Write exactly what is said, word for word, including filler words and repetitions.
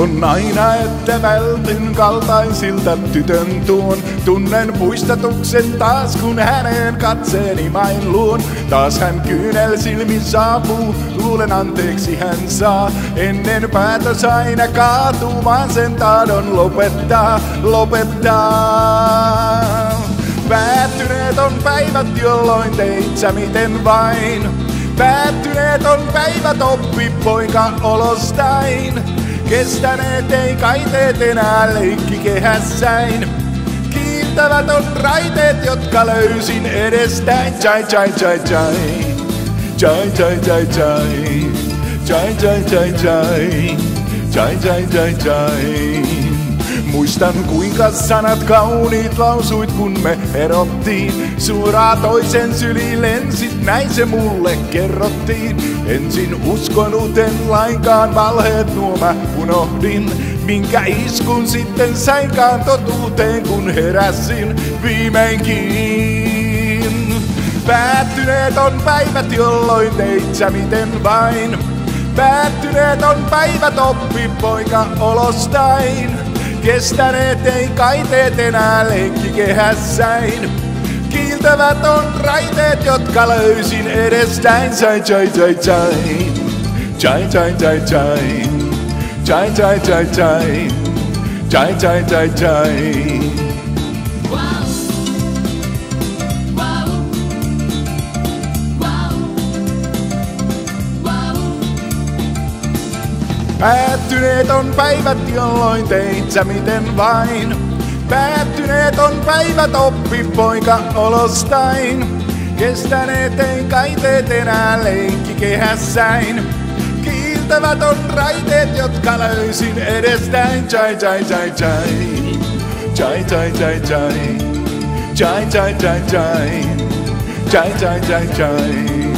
On aina, että vältyn kaltaisilta tytön tuon. Tunnen puistatuksen taas, kun hänen katseeni main luon. Taas hän kyynel silmin saapuu, luulen anteeksi hän saa. Ennen päätös aina kaatuu, vaan sen tahdon lopettaa, lopettaa. Päättyneet on päivät, jolloin teit sä miten vain. Päättyneet on päivät, oppi poika olostain. Kestäneet ei kaiteet enää leikki kehässäin. Kiiltävät on raiteet, jotka löysin edestäin. Jai jai jai jai. Jai jai jai jai. Jai jai jai jai. Jai jai jai jai. Muistan kuinka sanat kauniit lausuit, kun me erottiin. Suoraan toisen syliin lensit, näin se mulle kerrottiin. Ensin uskonut en lainkaan, valheet nuo mä unohdin. Minkä iskun sitten sainkaan totuuteen, kun heräsin viimeinkin. Päättyneet on päivät, jolloin teit sä miten vain. Päättyneet on päivät, oppi poika olostain. Kestäneet ei kaiteet enää leikki kehässäin. Kiiltävät on raiteet, jotka löysin edestäin. Jai jai jai jai. Jai jai jai jai. Jai jai jai jai. Jai jai jai jai. Päättyneet on päivät, jolloin teit sä miten vain. Päättyneet on päivät, oppi poika olostain. Kestäneet ei kaiteet enää leikki kehässäin. Kiiltävät on raiteet, jotka löysin edestäin. Jai jai jai jai. Jai jai jai jai. Jai jai jai jai. Jai jai jai jai.